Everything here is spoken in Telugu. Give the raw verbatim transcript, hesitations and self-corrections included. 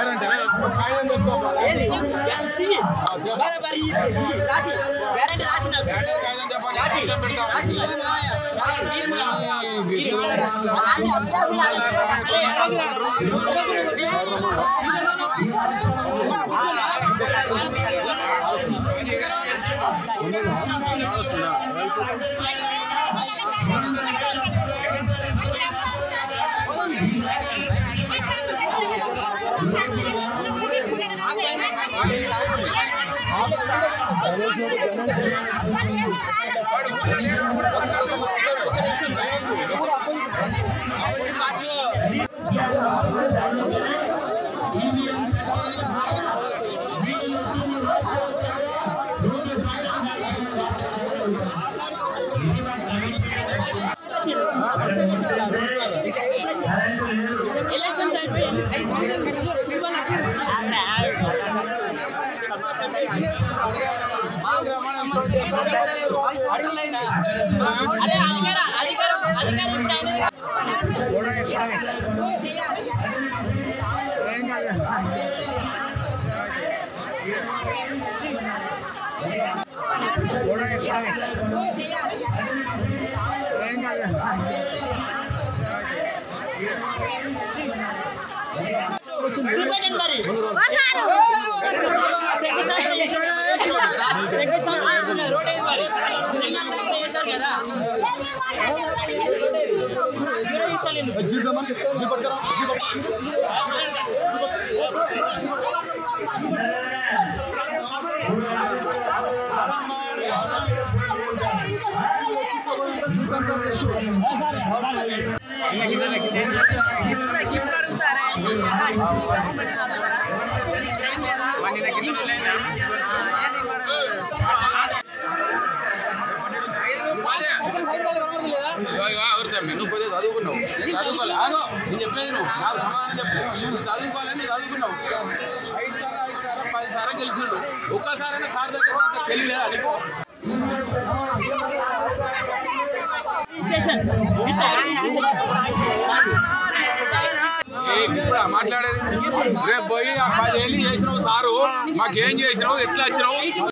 నువ్వు పోతే చదువుకున్నావు చదువుకోవాలి ఆగో నేను చెప్పేది నువ్వు నాకు సమాధానం చెప్పు నువ్వు చదువుకోవాలని నువ్వు చదువుకున్నావు ఐదు సార్లు ఐదు సార్లు పది సార్లు గెలిచిండు ఒక్కసారైనా సార్ దగ్గర తెలియలేదా నీకు ఇప్పుడు మాట్లాడేది రేపు పోయి ఆ పది ఏళ్ళు చేసినావు సారు మాకేం చేసినావు ఎట్లా వచ్చినావు